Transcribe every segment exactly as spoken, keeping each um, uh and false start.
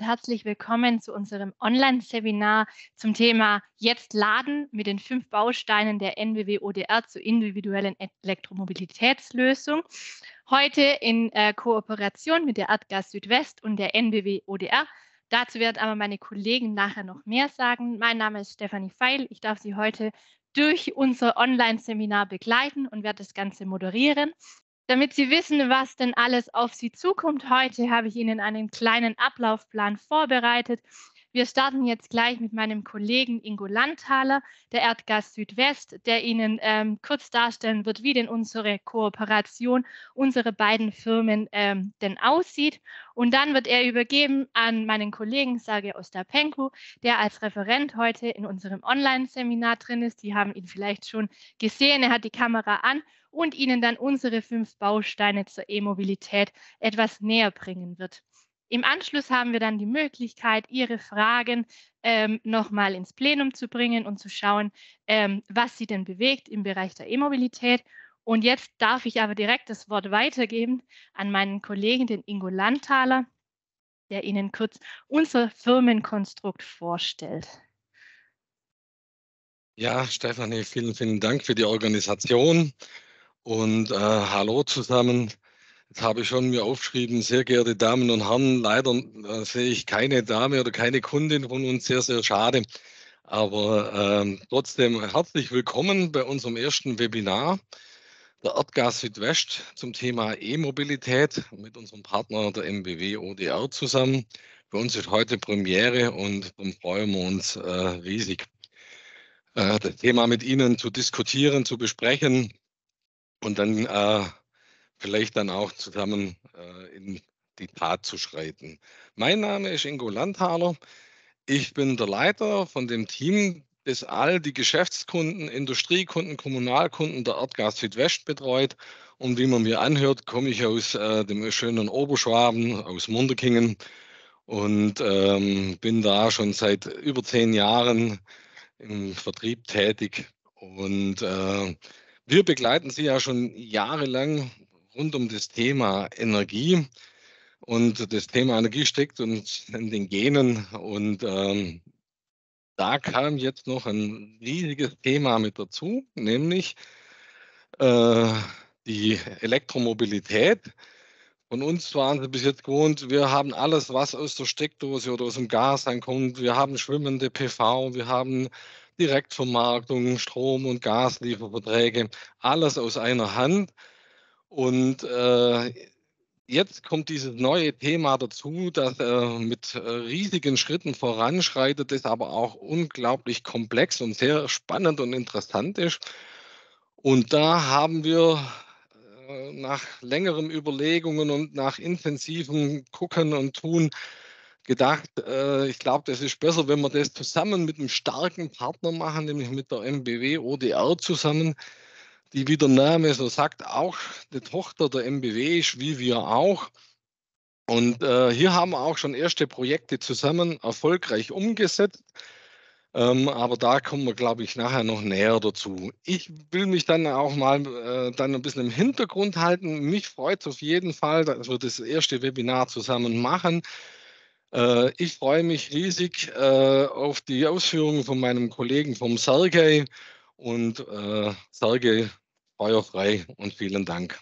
herzlich willkommen zu unserem Online-Seminar zum Thema Jetzt laden mit den fünf Bausteinen der N B W O D R zur individuellen Elektromobilitätslösung. Heute in äh, Kooperation mit der Erdgas Südwest und der N B W O D R. Dazu werden aber meine Kollegen nachher noch mehr sagen. Mein Name ist Stefanie Feil. Ich darf Sie heute durch unser Online-Seminar begleiten und werde das Ganze moderieren. Damit Sie wissen, was denn alles auf Sie zukommt heute, habe ich Ihnen einen kleinen Ablaufplan vorbereitet. Wir starten jetzt gleich mit meinem Kollegen Ingo Landthaler, der Erdgas Südwest, der Ihnen ähm, kurz darstellen wird, wie denn unsere Kooperation unserer beiden Firmen ähm, denn aussieht. Und dann wird er übergeben an meinen Kollegen Sergej Ostapenko, der als Referent heute in unserem Online-Seminar drin ist. Sie haben ihn vielleicht schon gesehen, er hat die Kamera an und Ihnen dann unsere fünf Bausteine zur E-Mobilität etwas näher bringen wird. Im Anschluss haben wir dann die Möglichkeit, Ihre Fragen ähm, nochmal ins Plenum zu bringen und zu schauen, ähm, was Sie denn bewegt im Bereich der E-Mobilität. Und jetzt darf ich aber direkt das Wort weitergeben an meinen Kollegen, den Ingo Landthaler, der Ihnen kurz unser Firmenkonstrukt vorstellt. Ja, Stefanie, vielen, vielen Dank für die Organisation und äh, hallo zusammen. Jetzt habe ich schon mir aufgeschrieben, sehr geehrte Damen und Herren, leider äh, sehe ich keine Dame oder keine Kundin von uns, sehr, sehr schade. Aber ähm, trotzdem herzlich willkommen bei unserem ersten Webinar der Erdgas Südwest zum Thema E-Mobilität mit unserem Partner der N B W O D R zusammen. Für uns ist heute Premiere und darum freuen wir uns äh, riesig, äh, das Thema mit Ihnen zu diskutieren, zu besprechen und dann äh, vielleicht dann auch zusammen äh, in die Tat zu schreiten. Mein Name ist Ingo Landthaler. Ich bin der Leiter von dem Team, das all die Geschäftskunden, Industriekunden, Kommunalkunden der Erdgas Südwest betreut. Und wie man mir anhört, komme ich aus äh, dem schönen Oberschwaben, aus Munderkingen und ähm, bin da schon seit über zehn Jahren im Vertrieb tätig. Und äh, wir begleiten Sie ja schon jahrelang rund um das Thema Energie. Und das Thema Energie steckt uns in den Genen. Und ähm, da kam jetzt noch ein riesiges Thema mit dazu, nämlich äh, die Elektromobilität. Von uns waren Sie bis jetzt gewohnt, wir haben alles, was aus der Steckdose oder aus dem Gas ankommt. Wir haben schwimmende P V, wir haben Direktvermarktung, Strom- und Gaslieferverträge, alles aus einer Hand. Und äh, jetzt kommt dieses neue Thema dazu, das äh, mit äh, riesigen Schritten voranschreitet, das aber auch unglaublich komplex und sehr spannend und interessant ist. Und da haben wir äh, nach längeren Überlegungen und nach intensivem Gucken und Tun gedacht, äh, ich glaube, das ist besser, wenn wir das zusammen mit einem starken Partner machen, nämlich mit der N B W O D R zusammen, die, wie der Name so sagt, auch eine Tochter der N B W ist, wie wir auch. Und äh, hier haben wir auch schon erste Projekte zusammen erfolgreich umgesetzt. Ähm, aber da kommen wir, glaube ich, nachher noch näher dazu. Ich will mich dann auch mal äh, dann ein bisschen im Hintergrund halten. Mich freut es auf jeden Fall, dass wir das erste Webinar zusammen machen. Äh, ich freue mich riesig äh, auf die Ausführungen von meinem Kollegen, vom Sergej. Und äh, Sergej, feuerfrei und vielen Dank.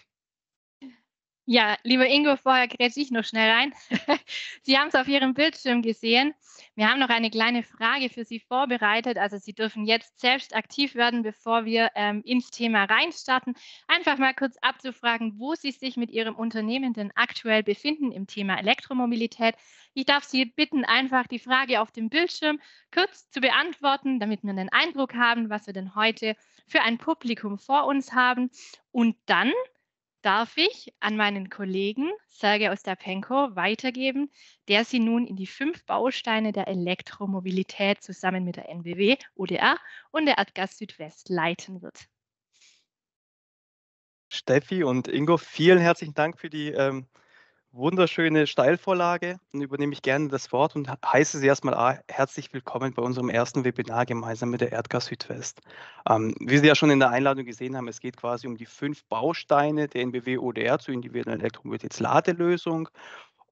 Ja, lieber Ingo, vorher grätsche ich noch schnell rein. Sie haben es auf Ihrem Bildschirm gesehen. Wir haben noch eine kleine Frage für Sie vorbereitet. Also Sie dürfen jetzt selbst aktiv werden, bevor wir ähm, ins Thema reinstarten. Einfach mal kurz abzufragen, wo Sie sich mit Ihrem Unternehmen denn aktuell befinden im Thema Elektromobilität. Ich darf Sie bitten, einfach die Frage auf dem Bildschirm kurz zu beantworten, damit wir einen Eindruck haben, was wir denn heute für ein Publikum vor uns haben. Und dann darf ich an meinen Kollegen Sergej Ostapenko weitergeben, der Sie nun in die fünf Bausteine der Elektromobilität zusammen mit der N B W O D R und der Erdgas Südwest leiten wird. Steffi und Ingo, vielen herzlichen Dank für die ähm, wunderschöne Steilvorlage. Dann übernehme ich gerne das Wort und heiße Sie erstmal herzlich willkommen bei unserem ersten Webinar gemeinsam mit der Erdgas Südwest. Ähm, wie Sie ja schon in der Einladung gesehen haben, es geht quasi um die fünf Bausteine der N B W O D R zur individuellen Elektromobilitätsladelösung.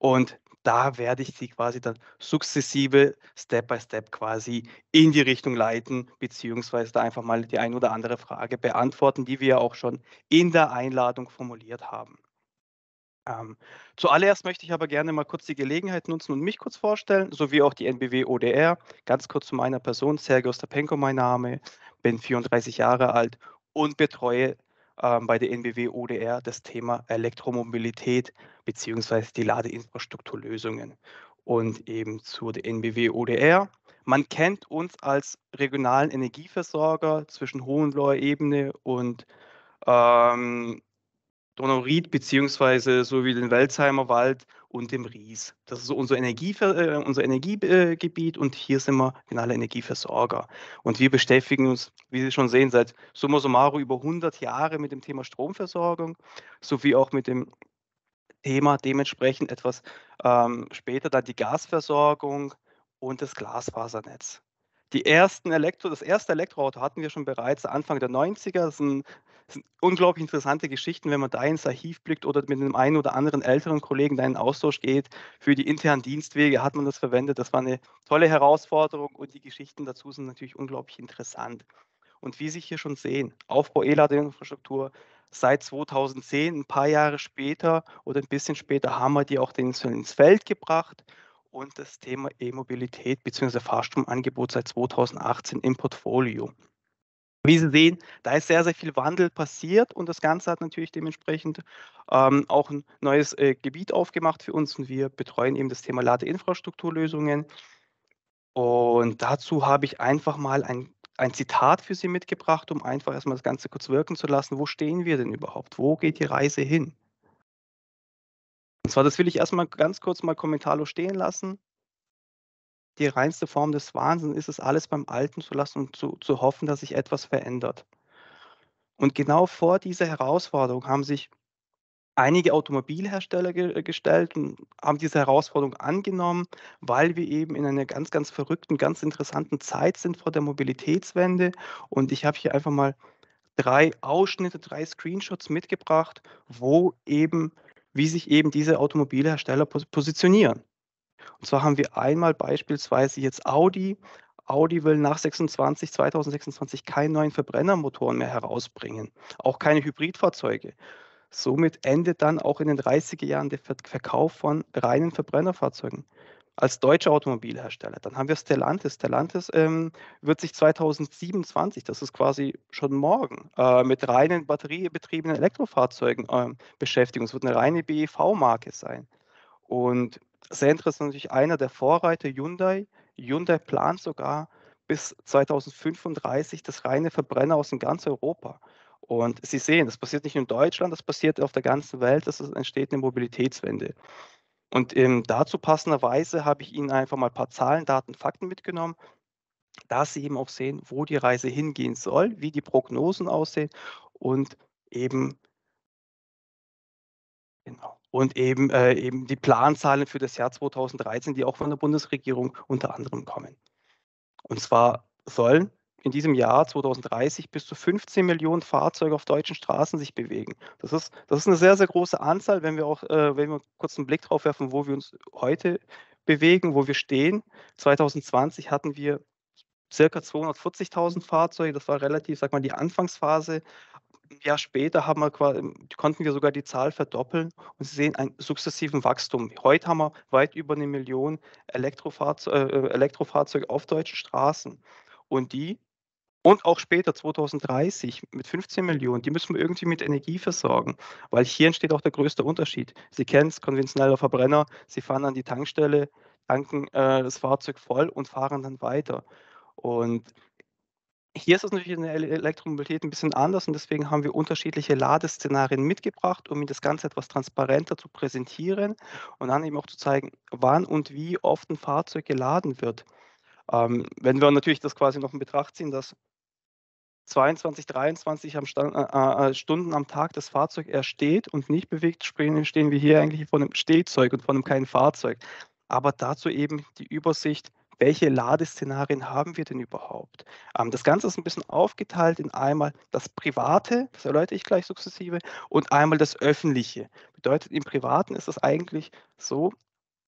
Und da werde ich Sie quasi dann sukzessive, Step by Step quasi in die Richtung leiten, beziehungsweise da einfach mal die ein oder andere Frage beantworten, die wir ja auch schon in der Einladung formuliert haben. Ähm, zuallererst möchte ich aber gerne mal kurz die Gelegenheit nutzen und mich kurz vorstellen, sowie auch die N B W O D R. Ganz kurz zu meiner Person: Sergej Ostapenko mein Name, bin vierunddreißig Jahre alt und betreue ähm, bei der N B W O D R das Thema Elektromobilität beziehungsweise die Ladeinfrastrukturlösungen. Und eben zur N B W O D R. Man kennt uns als regionalen Energieversorger zwischen Hohenloher Ebene und ähm, Donauwörth beziehungsweise so wie den Welzheimer Wald und dem Ries. Das ist so unser Energiever äh, unser Energiegebiet und hier sind wir regionale Energieversorger. Und wir beschäftigen uns, wie Sie schon sehen, seit summa summarum über hundert Jahre mit dem Thema Stromversorgung, sowie auch mit dem Thema dementsprechend etwas ähm, später dann die Gasversorgung und das Glasfasernetz. Die ersten Elektro das erste Elektroauto hatten wir schon bereits Anfang der neunziger. Das sind, das sind unglaublich interessante Geschichten, wenn man da ins Archiv blickt oder mit einem einen oder anderen älteren Kollegen da in den Austausch geht. Für die internen Dienstwege hat man das verwendet. Das war eine tolle Herausforderung und die Geschichten dazu sind natürlich unglaublich interessant. Und wie Sie hier schon sehen, Aufbau E-Ladeinfrastruktur seit zweitausendzehn, ein paar Jahre später oder ein bisschen später haben wir die auch ins Feld gebracht und das Thema E-Mobilität bzw. Fahrstromangebot seit zweitausendachtzehn im Portfolio. Wie Sie sehen, da ist sehr, sehr viel Wandel passiert und das Ganze hat natürlich dementsprechend ähm, auch ein neues äh, Gebiet aufgemacht für uns und wir betreuen eben das Thema Ladeinfrastrukturlösungen. Und dazu habe ich einfach mal ein ein Zitat für Sie mitgebracht, um einfach erst mal das Ganze kurz wirken zu lassen. Wo stehen wir denn überhaupt? Wo geht die Reise hin? Und zwar, das will ich erst mal ganz kurz mal kommentarlos stehen lassen. Die reinste Form des Wahnsinns ist es, alles beim Alten zu lassen und zu zu hoffen, dass sich etwas verändert. Und genau vor dieser Herausforderung haben sich einige Automobilhersteller ge gestellt und haben diese Herausforderung angenommen, weil wir eben in einer ganz, ganz verrückten, ganz interessanten Zeit sind vor der Mobilitätswende. Und ich habe hier einfach mal drei Ausschnitte, drei Screenshots mitgebracht, wo eben wie sich eben diese Automobilhersteller pos positionieren. Und zwar haben wir einmal beispielsweise jetzt Audi. Audi will nach sechsundzwanzig zweitausendsechsundzwanzig keinen neuen Verbrennermotoren mehr herausbringen, auch keine Hybridfahrzeuge. Somit endet dann auch in den dreißiger Jahren der Ver Verkauf von reinen Verbrennerfahrzeugen als deutscher Automobilhersteller. Dann haben wir Stellantis. Stellantis ähm, wird sich zweitausendsiebenundzwanzig, das ist quasi schon morgen, äh, mit reinen batteriebetriebenen Elektrofahrzeugen ähm, beschäftigen. Es wird eine reine B E V-Marke sein. Und sehr interessant natürlich einer der Vorreiter, Hyundai. Hyundai plant sogar bis zweitausendfünfunddreißig das reine Verbrenner aus in ganz Europa. Und Sie sehen, das passiert nicht nur in Deutschland, das passiert auf der ganzen Welt, es entsteht eine Mobilitätswende. Und ähm, dazu passenderweise habe ich Ihnen einfach mal ein paar Zahlen, Daten, Fakten mitgenommen, dass Sie eben auch sehen, wo die Reise hingehen soll, wie die Prognosen aussehen und eben genau. Und eben, äh, eben die Planzahlen für das Jahr zweitausenddreizehn, die auch von der Bundesregierung unter anderem kommen. Und zwar sollen in diesem Jahr zweitausenddreißig bis zu fünfzehn Millionen Fahrzeuge auf deutschen Straßen sich bewegen. Das ist das ist 'ne sehr, sehr große Anzahl, wenn wir auch äh, wenn wir kurz einen Blick drauf werfen, wo wir uns heute bewegen, wo wir stehen. zweitausendzwanzig hatten wir circa zweihundertvierzigtausend Fahrzeuge. Das war relativ, sage mal, die Anfangsphase. 'N Jahr später haben wir qua konnten wir sogar die Zahl verdoppeln und Sie sehen einen sukzessiven Wachstum. Heute haben wir weit über eine Million Elektrofahrze äh, Elektrofahrzeuge auf deutschen Straßen. Und die und auch später zweitausenddreißig mit fünfzehn Millionen, die müssen wir irgendwie mit Energie versorgen, weil hier entsteht auch der größte Unterschied. Sie kennen es, konventioneller Verbrenner, Sie fahren an die Tankstelle, tanken, äh, das Fahrzeug voll und fahren dann weiter. Und hier ist es natürlich in der Ele Elektromobilität 'n bisschen anders und deswegen haben wir unterschiedliche Ladeszenarien mitgebracht, um Ihnen das Ganze etwas transparenter zu präsentieren und dann eben auch zu zeigen, wann und wie oft 'n Fahrzeug geladen wird. Ähm, wenn wir natürlich das quasi noch in Betracht ziehen, dass zweiundzwanzig, dreiundzwanzig am Stand äh, äh, Stunden am Tag das Fahrzeug erst steht und nicht bewegt, stehen stehen wir hier eigentlich vor 'nem Stehzeug und vor 'nem kleinen Fahrzeug. Aber dazu eben die Übersicht, welche Ladeszenarien haben wir denn überhaupt? Ähm, das Ganze ist ein bisschen aufgeteilt in einmal das Private, das erläutere ich gleich sukzessive, und einmal das Öffentliche. Bedeutet, im Privaten ist es eigentlich so,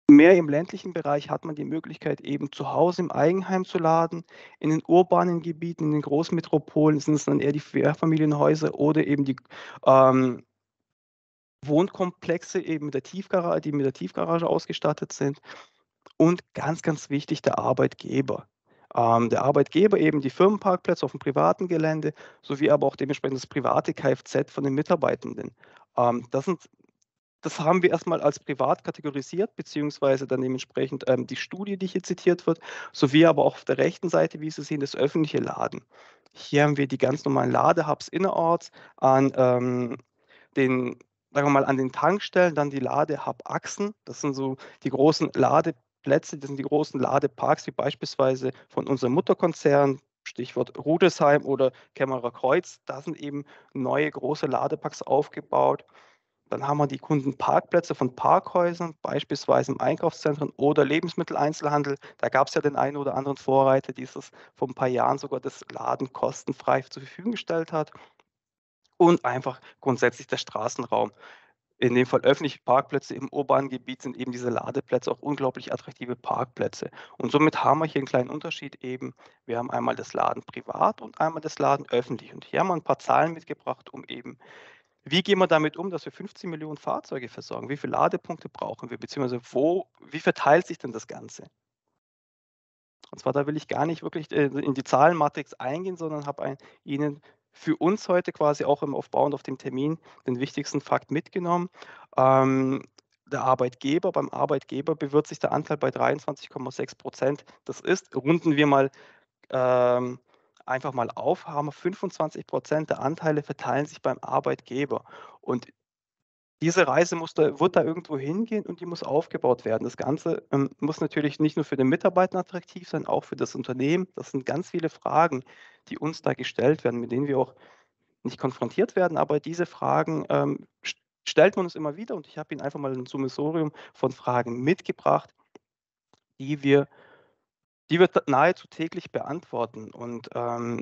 Mehr im ländlichen Bereich hat man die Möglichkeit, eben zu Hause im Eigenheim zu laden. In den urbanen Gebieten, in den Großmetropolen sind es dann eher die Mehrfamilienhäuser oder eben die ähm, Wohnkomplexe eben mit der Tiefgarage, die mit der Tiefgarage ausgestattet sind. Und ganz, ganz wichtig, der Arbeitgeber. Ähm, der Arbeitgeber eben die Firmenparkplätze auf dem privaten Gelände, sowie aber auch dementsprechend das private Kfz von den Mitarbeitenden. Ähm, das sind das haben wir erstmal als privat kategorisiert, beziehungsweise dann dementsprechend ähm, die Studie, die hier zitiert wird, sowie aber auch auf der rechten Seite, wie Sie sehen, das öffentliche Laden. Hier haben wir die ganz normalen Ladehubs innerorts an ähm, den, sagen wir mal, an den Tankstellen, dann die Ladehub-Achsen. Das sind so die großen Ladeplätze, das sind die großen Ladeparks, wie beispielsweise von unserem Mutterkonzern, Stichwort Rudesheim oder Kämmerer Kreuz. Da sind eben neue große Ladeparks aufgebaut. Dann haben wir die Kundenparkplätze von Parkhäusern, beispielsweise im Einkaufszentren oder Lebensmitteleinzelhandel. Da gab es ja den einen oder anderen Vorreiter, die es vor ein paar Jahren sogar das Laden kostenfrei zur Verfügung gestellt hat. Und einfach grundsätzlich der Straßenraum. In dem Fall öffentliche Parkplätze im urbanen Gebiet sind eben diese Ladeplätze auch unglaublich attraktive Parkplätze. Und somit haben wir hier einen kleinen Unterschied eben. Wir haben einmal das Laden privat und einmal das Laden öffentlich. Und hier haben wir ein paar Zahlen mitgebracht, um eben wie gehen wir damit um, dass wir fünfzehn Millionen Fahrzeuge versorgen? Wie viele Ladepunkte brauchen wir? Beziehungsweise wo, wie verteilt sich denn das Ganze? Und zwar, da will ich gar nicht wirklich äh, in die Zahlenmatrix eingehen, sondern habe ein, Ihnen für uns heute quasi auch im Aufbauend auf dem Termin den wichtigsten Fakt mitgenommen. Ähm, der Arbeitgeber, beim Arbeitgeber bewirbt sich der Anteil bei dreiundzwanzig Komma sechs Prozent. Das ist, runden wir mal ähm, einfach mal auf, haben wir fünfundzwanzig Prozent der Anteile verteilen sich beim Arbeitgeber. Und diese Reise muss da wird da irgendwo hingehen und die muss aufgebaut werden. Das Ganze, ähm, muss natürlich nicht nur für den Mitarbeiter attraktiv sein, auch für das Unternehmen. Das sind ganz viele Fragen, die uns da gestellt werden, mit denen wir auch nicht konfrontiert werden, aber diese Fragen, ähm, st stellt man uns immer wieder und ich habe Ihnen einfach mal ein Sammelsurium von Fragen mitgebracht, die wir die wir nahezu täglich beantworten. Und, ähm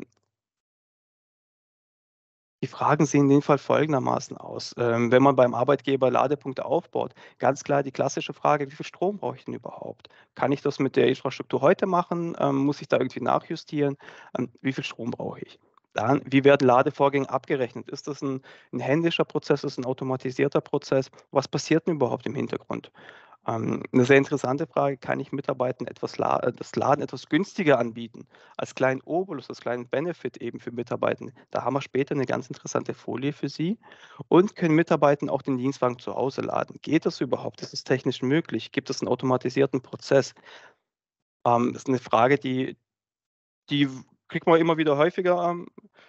die Fragen sehen in dem Fall folgendermaßen aus. Ähm, wenn man beim Arbeitgeber Ladepunkte aufbaut, ganz klar die klassische Frage: „Wie viel Strom brauche ich denn überhaupt? Kann ich das mit der Infrastruktur heute machen? Ähm, muss ich da irgendwie nachjustieren? Ähm, wie viel Strom brauche ich?“ Dann: Wie werden Ladevorgänge abgerechnet? Ist das ein 'n händischer Prozess, ist es 'n automatisierter Prozess? Was passiert denn überhaupt im Hintergrund? Ähm, 'ne sehr interessante Frage: Kann ich Mitarbeitern etwas La äh, das Laden etwas günstiger anbieten? Als kleinen Obolus, als kleinen Benefit eben für Mitarbeitende. Da haben wir später eine ganz interessante Folie für Sie. Und können Mitarbeitende auch den Dienstwagen zu Hause laden? Geht das überhaupt? Ist es technisch möglich? Gibt es einen automatisierten Prozess? Ähm, das ist eine Frage, die die kriegt man immer wieder häufiger, ähm,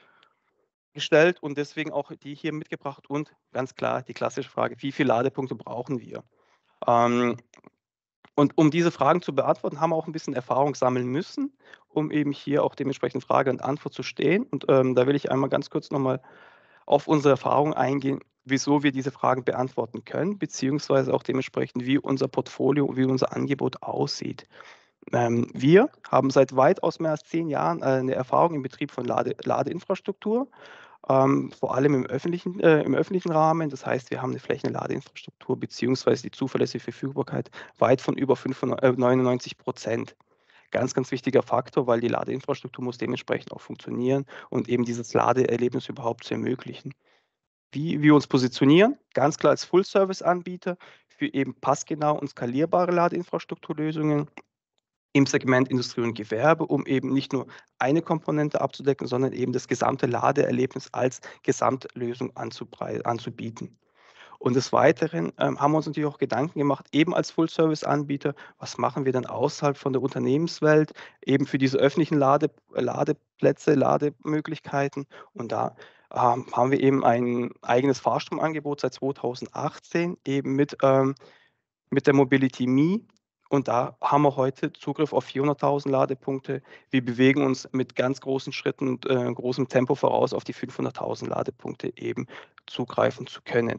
gestellt und deswegen auch die hier mitgebracht und ganz klar die klassische Frage: Wie viele Ladepunkte brauchen wir? Ähm Und um diese Fragen zu beantworten, haben wir auch ein bisschen Erfahrung sammeln müssen, um eben hier auch dementsprechend Frage und Antwort zu stehen. Und, ähm, da will ich einmal ganz kurz noch mal auf unsere Erfahrung eingehen, wieso wir diese Fragen beantworten können, beziehungsweise auch dementsprechend, wie unser Portfolio, wie unser Angebot aussieht. Ähm, wir haben seit weitaus mehr als zehn Jahren, äh, 'ne Erfahrung im Betrieb von Lade Ladeinfrastruktur, ähm, vor allem im öffentlichen äh, im öffentlichen Rahmen. Das heißt, wir haben eine flächende Ladeinfrastruktur beziehungsweise die zuverlässige Verfügbarkeit weit von über fünfundneunzig äh, neunundneunzig Prozent. Ganz, ganz wichtiger Faktor, weil die Ladeinfrastruktur muss dementsprechend auch funktionieren und eben dieses Ladeerlebnis überhaupt zu ermöglichen. Wie wir uns positionieren? Ganz klar als Full-Service-Anbieter für eben passgenau und skalierbare Ladeinfrastrukturlösungen im Segment Industrie und Gewerbe, um eben nicht nur eine Komponente abzudecken, sondern eben das gesamte Ladeerlebnis als Gesamtlösung anzubrei anzubieten. Und des Weiteren, ähm, haben wir uns natürlich auch Gedanken gemacht, eben als Full-Service-Anbieter, was machen wir denn außerhalb von der Unternehmenswelt, eben für diese öffentlichen Lade Ladeplätze, Lademöglichkeiten. Und da, ähm, haben wir eben ein eigenes Fahrstromangebot seit zweitausendachtzehn eben mit, ähm mit der Mobility Me und da haben wir heute Zugriff auf vierhunderttausend Ladepunkte. Wir bewegen uns mit ganz großen Schritten und, äh, großem Tempo voraus, auf die fünfhunderttausend Ladepunkte eben zugreifen zu können.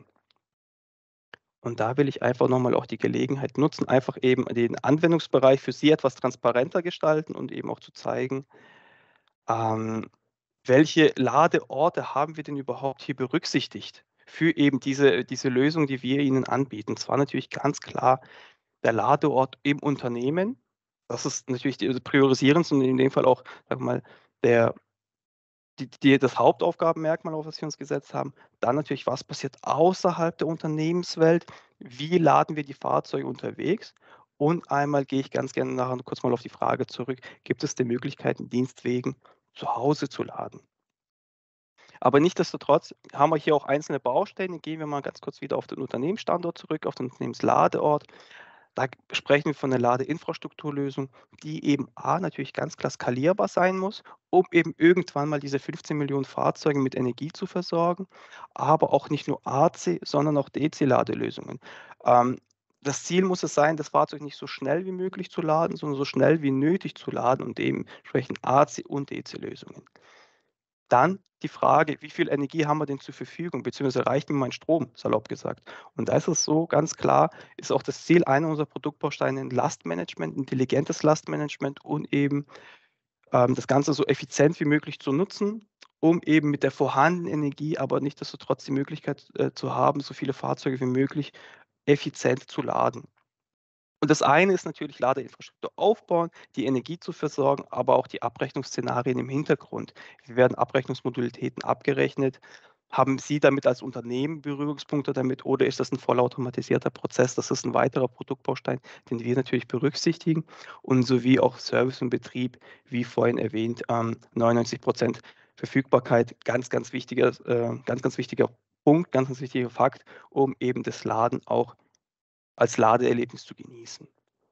Und da will ich einfach noch mal auch die Gelegenheit nutzen, einfach eben den Anwendungsbereich für Sie etwas transparenter gestalten und eben auch zu zeigen, ähm, welche Ladeorte haben wir denn überhaupt hier berücksichtigt für eben diese diese Lösung, die wir Ihnen anbieten. Zwar natürlich ganz klar der Ladeort im Unternehmen. Das ist natürlich die priorisierendste und in dem Fall auch, sag mal, der die die das Hauptaufgabenmerkmal, auf das wir uns gesetzt haben. Dann natürlich, was passiert außerhalb der Unternehmenswelt? Wie laden wir die Fahrzeuge unterwegs? Und einmal gehe ich ganz gerne nachher kurz mal auf die Frage zurück: Gibt es denn Möglichkeiten, Dienstwegen zu Hause zu laden? Aber nichtsdestotrotz haben wir hier auch einzelne Bausteine. Gehen wir mal ganz kurz wieder auf den Unternehmensstandort zurück, auf den Unternehmensladeort. Da sprechen wir von einer Ladeinfrastrukturlösung, die eben A, natürlich ganz klar skalierbar sein muss, um eben irgendwann mal diese fünfzehn Millionen Fahrzeuge mit Energie zu versorgen, aber auch nicht nur A C, sondern auch D C-Ladelösungen. Ähm, das Ziel muss es sein, das Fahrzeug nicht so schnell wie möglich zu laden, sondern so schnell wie nötig zu laden und dementsprechend A C- und D C-Lösungen. Dann die Frage, wie viel Energie haben wir denn zur Verfügung, beziehungsweise reicht mir mein Strom, salopp gesagt. Und da ist es so ganz klar, ist auch das Ziel einer unserer Produktbausteine ein Lastmanagement, intelligentes Lastmanagement und eben ähm, das Ganze so effizient wie möglich zu nutzen, um eben mit der vorhandenen Energie, aber nichtsdestotrotz die Möglichkeit äh, zu haben, so viele Fahrzeuge wie möglich effizient zu laden. Und das eine ist natürlich Ladeinfrastruktur aufbauen, die Energie zu versorgen, aber auch die Abrechnungsszenarien im Hintergrund. Wie werden Abrechnungsmodalitäten abgerechnet? Haben Sie damit als Unternehmen Berührungspunkte damit oder ist das ein vollautomatisierter Prozess? Das ist ein weiterer Produktbaustein, den wir natürlich berücksichtigen und sowie auch Service und Betrieb, wie vorhin erwähnt, ähm, neunundneunzig Prozent Verfügbarkeit, ganz, ganz wichtiger, äh, ganz, ganz wichtiger Punkt, ganz, ganz wichtiger Fakt, um eben das Laden auch als Ladeerlebnis zu genießen.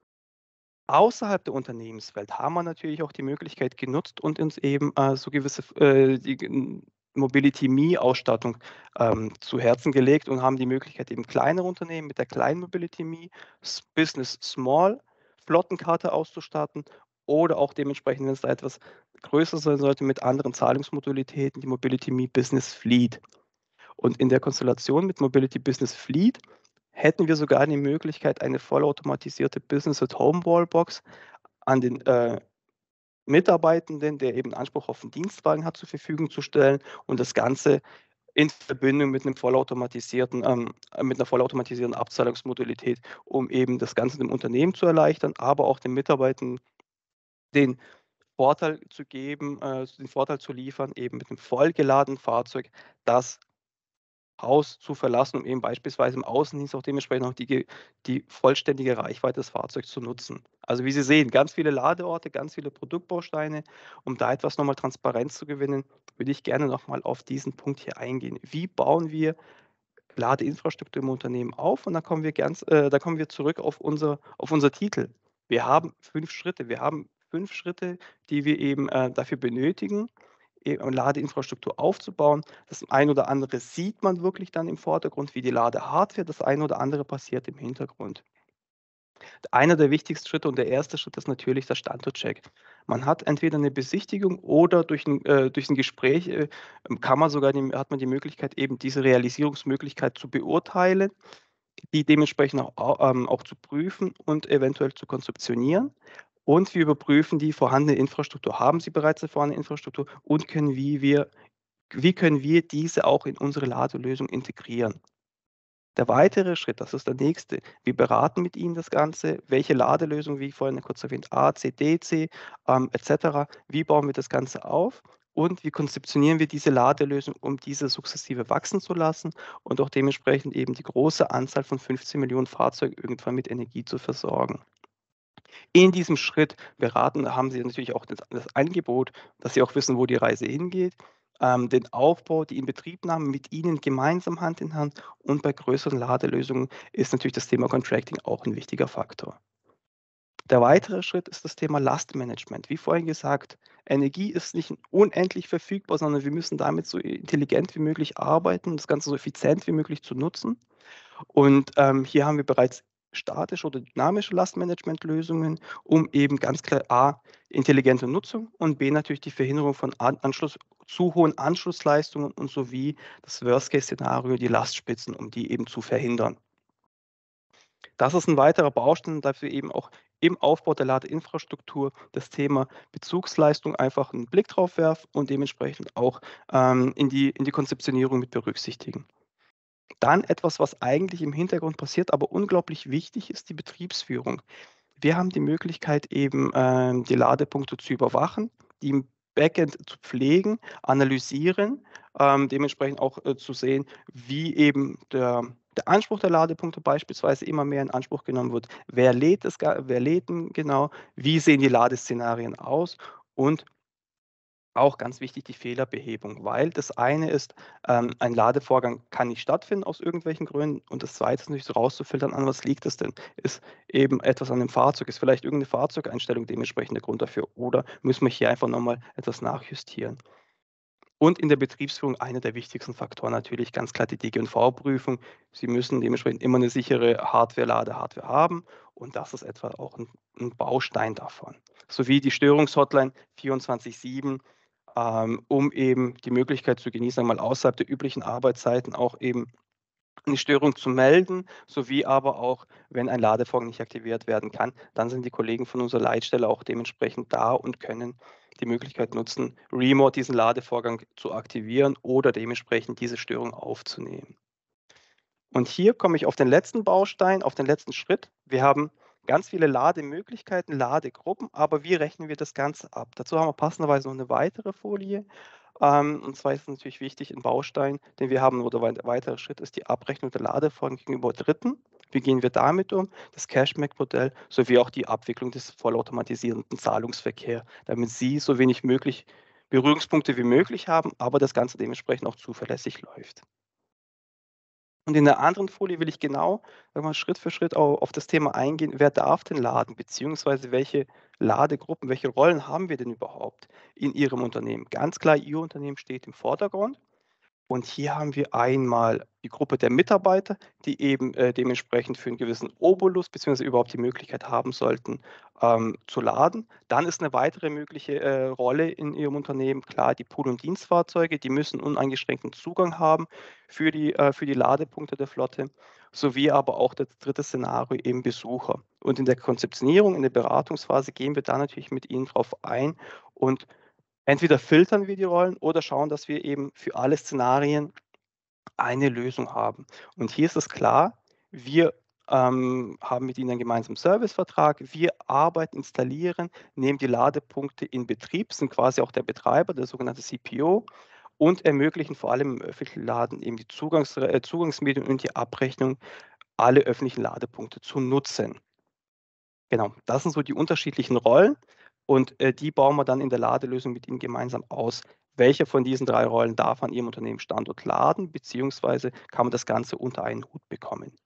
Außerhalb der Unternehmenswelt haben wir natürlich auch die Möglichkeit genutzt und uns eben äh, so gewisse äh, die G- Mobility Me-Ausstattung ähm, zu Herzen gelegt und haben die Möglichkeit, eben kleinere Unternehmen mit der kleinen Mobility Me, S- Business Small, Flottenkarte auszustatten oder auch dementsprechend, wenn es da etwas größer sein sollte, mit anderen Zahlungsmodalitäten, die Mobility Me Business Fleet. Und in der Konstellation mit Mobility Business Fleet hätten wir sogar die Möglichkeit, eine vollautomatisierte Business-at-Home-Wallbox an den äh, Mitarbeitenden, der eben Anspruch auf einen Dienstwagen hat, zur Verfügung zu stellen und das Ganze in Verbindung mit einem vollautomatisierten, ähm, mit einer vollautomatisierten Abzahlungsmodalität, um eben das Ganze dem Unternehmen zu erleichtern, aber auch den Mitarbeitern den Vorteil zu geben, äh, den Vorteil zu liefern, eben mit einem vollgeladenen Fahrzeug, das Haus zu verlassen, um eben beispielsweise im Außendienst auch dementsprechend auch die ge die vollständige Reichweite des Fahrzeugs zu nutzen. Also, wie Sie sehen, ganz viele Ladeorte, ganz viele Produktbausteine. Um da etwas noch mal Transparenz zu gewinnen, würde ich gerne noch mal auf diesen Punkt hier eingehen. Wie bauen wir Ladeinfrastruktur im Unternehmen auf? Und da kommen wir ganz äh, da kommen wir zurück auf unser auf unser Titel. Wir haben fünf Schritte. Wir haben fünf Schritte, die wir eben, äh, dafür benötigen, e Ladeinfrastruktur aufzubauen. Das ein oder andere sieht man wirklich dann im Vordergrund, wie die Ladehardware, das eine oder andere passiert im Hintergrund. Einer der wichtigsten Schritte und der erste Schritt ist natürlich der Standortcheck. Man hat entweder eine Besichtigung oder durch ein äh, durch 'n Gespräch, äh, kann man sogar die hat man die Möglichkeit, eben diese Realisierungsmöglichkeit zu beurteilen, die dementsprechend auch au ähm, auch zu prüfen und eventuell zu konzeptionieren. Und wir überprüfen die vorhandene Infrastruktur. Haben Sie bereits eine vorhandene Infrastruktur und können wie wir wie können wir diese auch in unsere Ladelösung integrieren? Der weitere Schritt, das ist der nächste. Wir beraten mit Ihnen das Ganze, welche Ladelösung, wie vorhin kurz erwähnt, A C, D C, ähm, et cetera. Wie bauen wir das Ganze auf und wie konzeptionieren wir diese Ladelösung, um diese sukzessive wachsen zu lassen und auch dementsprechend eben die große Anzahl von fünfzehn Millionen Fahrzeugen irgendwann mit Energie zu versorgen. In diesem Schritt beraten haben Sie natürlich auch das das Angebot, dass Sie auch wissen, wo die Reise hingeht, ähm, den Aufbau, die Inbetriebnahme mit Ihnen gemeinsam Hand in Hand und bei größeren Ladelösungen ist natürlich das Thema Contracting auch ein wichtiger Faktor. Der weitere Schritt ist das Thema Lastmanagement. Wie vorhin gesagt, Energie ist nicht unendlich verfügbar, sondern wir müssen damit so intelligent wie möglich arbeiten, das Ganze so effizient wie möglich zu nutzen. Und, ähm, hier haben wir bereits statische oder dynamische Lastmanagementlösungen, um eben ganz klar A, intelligente Nutzung und B, natürlich die Verhinderung von An Anschluss zu hohen Anschlussleistungen und sowie das Worst-Case-Szenario, die Lastspitzen, um die eben zu verhindern. Das ist ein weiterer Baustein, dass wir eben auch im Aufbau der Ladeinfrastruktur das Thema Bezugsleistung einfach einen Blick drauf werfen und dementsprechend auch, ähm, in die in die Konzeptionierung mit berücksichtigen. Dann etwas, was eigentlich im Hintergrund passiert, aber unglaublich wichtig ist, die Betriebsführung. Wir haben die Möglichkeit, eben ähm, die Ladepunkte zu überwachen, die im Backend zu pflegen, analysieren, ähm, dementsprechend auch äh, zu sehen, wie eben der, der Anspruch der Ladepunkte beispielsweise immer mehr in Anspruch genommen wird. Wer lädt es, wer lädt denn genau? Wie sehen die Ladeszenarien aus? Und auch ganz wichtig die Fehlerbehebung, weil das eine ist, ähm, ein Ladevorgang kann nicht stattfinden aus irgendwelchen Gründen und das zweite ist natürlich so rauszufiltern, an was liegt es denn? Ist eben etwas an dem Fahrzeug, ist vielleicht irgendeine Fahrzeugeinstellung dementsprechend der Grund dafür oder müssen wir hier einfach nochmal etwas nachjustieren? Und in der Betriebsführung einer der wichtigsten Faktoren natürlich ganz klar die D G V Prüfung. Sie müssen dementsprechend immer eine sichere Hardware, Ladehardware haben und das ist etwa auch ein, ein Baustein davon. Sowie die Störungshotline vierundzwanzig sieben, ähm, um eben die Möglichkeit zu genießen, einmal außerhalb der üblichen Arbeitszeiten auch eben eine Störung zu melden, sowie aber auch, wenn ein Ladevorgang nicht aktiviert werden kann, dann sind die Kollegen von unserer Leitstelle auch dementsprechend da und können die Möglichkeit nutzen, remote diesen Ladevorgang zu aktivieren oder dementsprechend diese Störung aufzunehmen. Und hier komme ich auf den letzten Baustein, auf den letzten Schritt. Wir haben ganz viele Lademöglichkeiten, Ladegruppen, aber wie rechnen wir das Ganze ab? Dazu haben wir passenderweise noch eine weitere Folie. Ähm, und zwar ist es natürlich wichtig, ein Baustein, den wir haben, oder ein weiterer Schritt ist die Abrechnung der Ladevorgänge gegenüber Dritten. Wie gehen wir damit um? Das Cashback-Modell sowie auch die Abwicklung des vollautomatisierten Zahlungsverkehrs, damit Sie so wenig möglich Berührungspunkte wie möglich haben, aber das Ganze dementsprechend auch zuverlässig läuft. Und in der anderen Folie will ich genau, sagen wir mal, Schritt für Schritt au auf das Thema eingehen, wer darf denn laden, beziehungsweise welche Ladegruppen, welche Rollen haben wir denn überhaupt in Ihrem Unternehmen? Ganz klar, Ihr Unternehmen steht im Vordergrund. Und hier haben wir einmal die Gruppe der Mitarbeiter, die eben äh, dementsprechend für einen gewissen Obolus beziehungsweise überhaupt die Möglichkeit haben sollten, ähm, zu laden. Dann ist eine weitere mögliche äh, Rolle in Ihrem Unternehmen klar die Pool- und Dienstfahrzeuge, die müssen uneingeschränkten Zugang haben für die, äh, für die Ladepunkte der Flotte, sowie aber auch das dritte Szenario eben Besucher. Und in der Konzeptionierung, in der Beratungsphase gehen wir da natürlich mit Ihnen drauf ein und entweder filtern wir die Rollen oder schauen, dass wir eben für alle Szenarien eine Lösung haben. Und hier ist es klar, wir ähm, haben mit Ihnen einen gemeinsamen Servicevertrag. Wir arbeiten, installieren, nehmen die Ladepunkte in Betrieb, sind quasi auch der Betreiber, der sogenannte C P O und ermöglichen vor allem im öffentlichen Laden eben die Zugangs äh, Zugangsmedien und die Abrechnung, alle öffentlichen Ladepunkte zu nutzen. Genau, das sind so die unterschiedlichen Rollen und äh, die bauen wir dann in der Ladelösung mit Ihnen gemeinsam aus. Welche von diesen drei Rollen darf an Ihrem Unternehmen Standort laden, beziehungsweise kann man das Ganze unter einen Hut bekommen?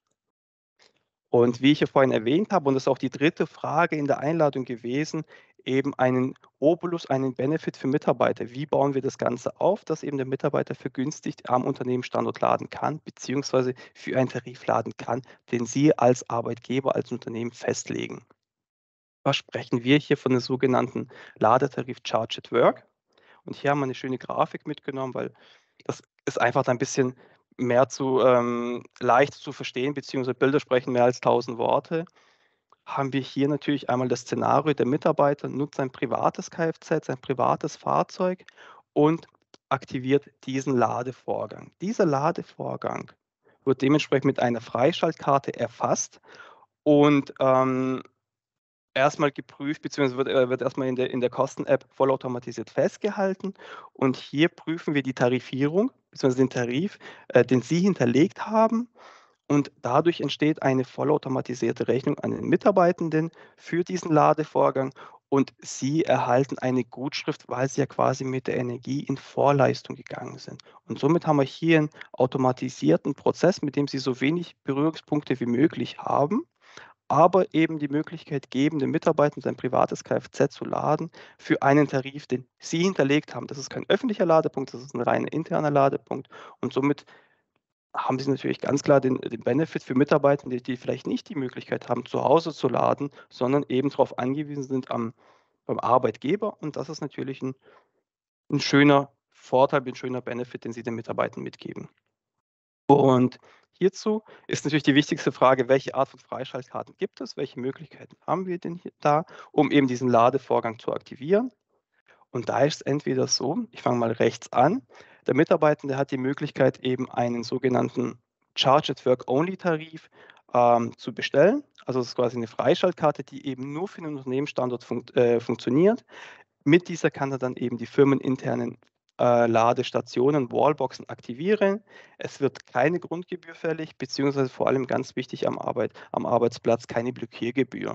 Und wie ich ja vorhin erwähnt habe, und das ist auch die dritte Frage in der Einladung gewesen, eben einen Obolus, einen Benefit für Mitarbeiter. Wie bauen wir das Ganze auf, dass eben der Mitarbeiter vergünstigt am Unternehmensstandort laden kann, beziehungsweise für einen Tarif laden kann, den Sie als Arbeitgeber, als Unternehmen festlegen? Da sprechen wir hier von dem sogenannten Ladetarif Charge at Work. Und hier haben wir eine schöne Grafik mitgenommen, weil das ist einfach ein bisschen mehr zu ähm, leicht zu verstehen, beziehungsweise Bilder sprechen mehr als tausend Worte. Haben wir hier natürlich einmal das Szenario, der Mitarbeiter nutzt sein privates Kfz, sein privates Fahrzeug und aktiviert diesen Ladevorgang. Dieser Ladevorgang wird dementsprechend mit einer Freischaltkarte erfasst und ähm, erstmal geprüft, beziehungsweise wird, äh, wird erstmal in der, in der Kosten-App vollautomatisiert festgehalten. Und hier prüfen wir die Tarifierung, beziehungsweise den Tarif, äh, den Sie hinterlegt haben. Und dadurch entsteht eine vollautomatisierte Rechnung an den Mitarbeitenden für diesen Ladevorgang. Und Sie erhalten eine Gutschrift, weil Sie ja quasi mit der Energie in Vorleistung gegangen sind. Und somit haben wir hier einen automatisierten Prozess, mit dem Sie so wenig Berührungspunkte wie möglich haben, aber eben die Möglichkeit geben, den Mitarbeitern sein privates Kfz zu laden für einen Tarif, den Sie hinterlegt haben. Das ist kein öffentlicher Ladepunkt, das ist ein reiner interner Ladepunkt und somit haben Sie natürlich ganz klar den, den Benefit für Mitarbeiter, die, die vielleicht nicht die Möglichkeit haben, zu Hause zu laden, sondern eben darauf angewiesen sind am, beim Arbeitgeber und das ist natürlich ein, ein schöner Vorteil, ein schöner Benefit, den Sie den Mitarbeitern mitgeben. Und hierzu ist natürlich die wichtigste Frage, welche Art von Freischaltkarten gibt es? Welche Möglichkeiten haben wir denn hier da, um eben diesen Ladevorgang zu aktivieren? Und da ist es entweder so, ich fange mal rechts an, der Mitarbeitende hat die Möglichkeit, eben einen sogenannten Charge-at-Work-Only-Tarif ähm, zu bestellen. Also das ist quasi eine Freischaltkarte, die eben nur für den Unternehmensstandort fun äh, funktioniert. Mit dieser kann er dann eben die firmeninternen äh, Ladestationen, Wallboxen aktivieren. Es wird keine Grundgebühr fällig, beziehungsweise vor allem ganz wichtig am, Arbeit, am Arbeitsplatz keine Blockiergebühr.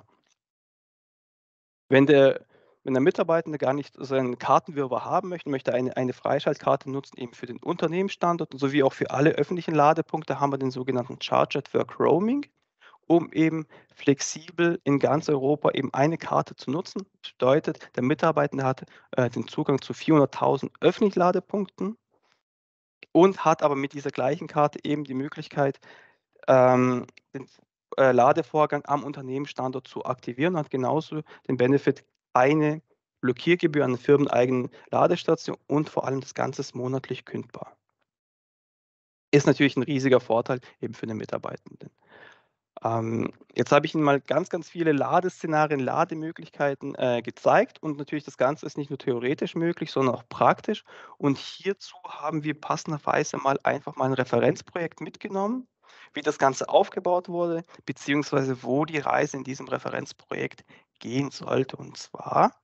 Wenn der, wenn der Mitarbeitende gar nicht so einen Kartenwirrwarr haben möchte, möchte eine, eine Freischaltkarte nutzen, eben für den Unternehmensstandort sowie auch für alle öffentlichen Ladepunkte, haben wir den sogenannten Charge at Work Roaming, um eben flexibel in ganz Europa eben eine Karte zu nutzen. Das bedeutet, der Mitarbeitende hat äh, den Zugang zu vierhunderttausend öffentlichen Ladepunkten und hat aber mit dieser gleichen Karte eben die Möglichkeit, ähm, den äh, Ladevorgang am Unternehmensstandort zu aktivieren und hat genauso den Benefit, eine Blockiergebühr an der firmeneigenen Ladestation und vor allem das Ganze ist monatlich kündbar. Ist natürlich ein riesiger Vorteil eben für den Mitarbeitenden. Ähm, jetzt habe ich Ihnen mal ganz, ganz viele Ladeszenarien, Lademöglichkeiten äh, gezeigt und natürlich das Ganze ist nicht nur theoretisch möglich, sondern auch praktisch. Und hierzu haben wir passenderweise mal einfach mal ein Referenzprojekt mitgenommen, wie das Ganze aufgebaut wurde, beziehungsweise wo die Reise in diesem Referenzprojekt gehen sollte. Und zwar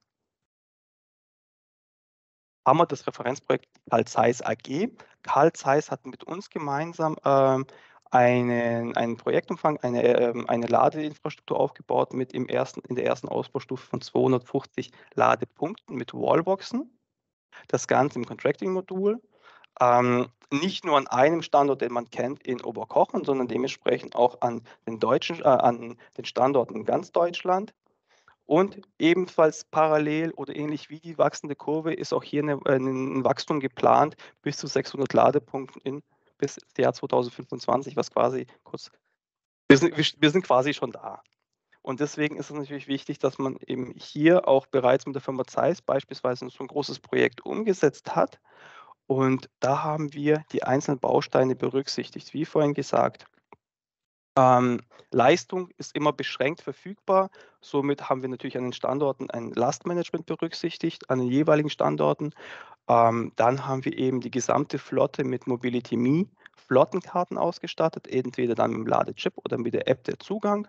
haben wir das Referenzprojekt Carl Zeiss A G. Carl Zeiss hat mit uns gemeinsam ähm, einen, einen Projektumfang, eine, ähm, eine Ladeinfrastruktur aufgebaut mit im ersten, in der ersten Ausbaustufe von zweihundertfünfzig Ladepunkten mit Wallboxen. Das Ganze im Contracting-Modul. Ähm, nicht nur an einem Standort, den man kennt, in Oberkochen, sondern dementsprechend auch an den, deutschen, äh, an den Standorten in ganz Deutschland. Und ebenfalls parallel oder ähnlich wie die wachsende Kurve ist auch hier eine, ein Wachstum geplant bis zu sechshundert Ladepunkten in, bis ins Jahr zweitausendfünfundzwanzig, was quasi kurz, wir sind, wir sind quasi schon da. Und deswegen ist es natürlich wichtig, dass man eben hier auch bereits mit der Firma Zeiss beispielsweise so ein großes Projekt umgesetzt hat. Und da haben wir die einzelnen Bausteine berücksichtigt, wie vorhin gesagt. Ähm, Leistung ist immer beschränkt verfügbar. Somit haben wir natürlich an den Standorten ein Lastmanagement berücksichtigt, an den jeweiligen Standorten. Ähm, dann haben wir eben die gesamte Flotte mit Mobility Me Flottenkarten ausgestattet, entweder dann mit dem Ladechip oder mit der App der Zugang.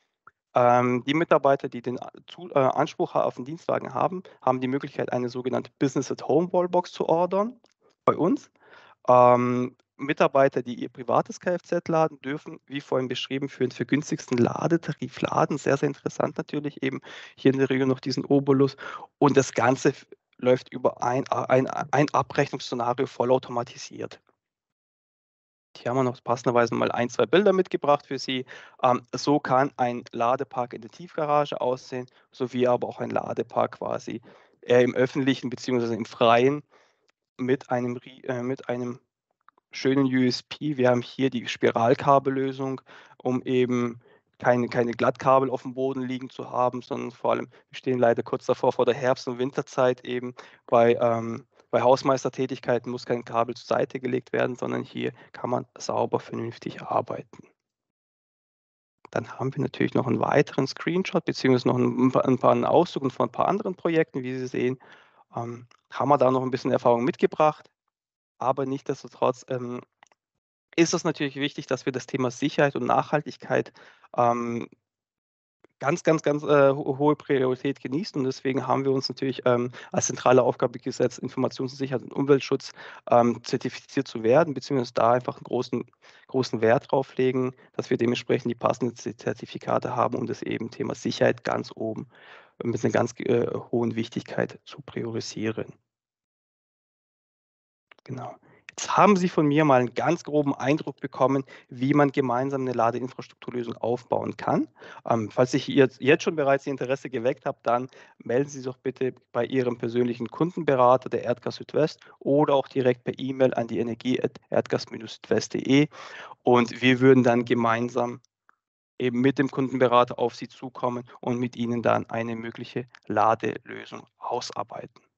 Ähm, die Mitarbeiter, die den Zu äh, Anspruch auf den Dienstwagen haben, haben die Möglichkeit, eine sogenannte Business at Home Wallbox zu ordern bei uns. Ähm, Mitarbeiter, die ihr privates Kfz laden, dürfen, wie vorhin beschrieben, für den vergünstigsten Ladetarif laden. Sehr, sehr interessant natürlich eben hier in der Region noch diesen Obolus. Und das Ganze läuft über ein, ein, ein Abrechnungsszenario vollautomatisiert. Hier haben wir noch passenderweise mal ein, zwei Bilder mitgebracht für Sie. Ähm, so kann ein Ladepark in der Tiefgarage aussehen, sowie aber auch ein Ladepark quasi äh, im öffentlichen bzw. im freien mit einem, äh, mit einem schönen U S P. Wir haben hier die Spiralkabellösung, um eben keine, keine Glattkabel auf dem Boden liegen zu haben, sondern vor allem, wir stehen leider kurz davor vor der Herbst- und Winterzeit eben bei, ähm, bei Hausmeistertätigkeiten muss kein Kabel zur Seite gelegt werden, sondern hier kann man sauber, vernünftig arbeiten. Dann haben wir natürlich noch einen weiteren Screenshot, beziehungsweise noch ein, ein paar einen Auszug von ein paar anderen Projekten, wie Sie sehen. Ähm, haben wir da noch ein bisschen Erfahrung mitgebracht, aber nichtsdestotrotz ähm, ist es natürlich wichtig, dass wir das Thema Sicherheit und Nachhaltigkeit ähm, ganz, ganz, ganz äh, ho hohe Priorität genießen. Und deswegen haben wir uns natürlich ähm, als zentrale Aufgabe gesetzt, Informationssicherheit und Umweltschutz ähm, zertifiziert zu werden, beziehungsweise da einfach einen großen, großen Wert drauf legen, dass wir dementsprechend die passenden Zertifikate haben, um das eben Thema Sicherheit ganz oben mit einer ganz äh, hohen Wichtigkeit zu priorisieren. Genau. Jetzt haben Sie von mir mal einen ganz groben Eindruck bekommen, wie man gemeinsam eine Ladeinfrastrukturlösung aufbauen kann. Ähm, falls ich jetzt, jetzt schon bereits Ihr Interesse geweckt habe, dann melden Sie sich doch bitte bei Ihrem persönlichen Kundenberater der Erdgas Südwest oder auch direkt per E-Mail an die energie at erdgas südwest punkt de und wir würden dann gemeinsam eben mit dem Kundenberater auf Sie zukommen und mit Ihnen dann eine mögliche Ladelösung ausarbeiten.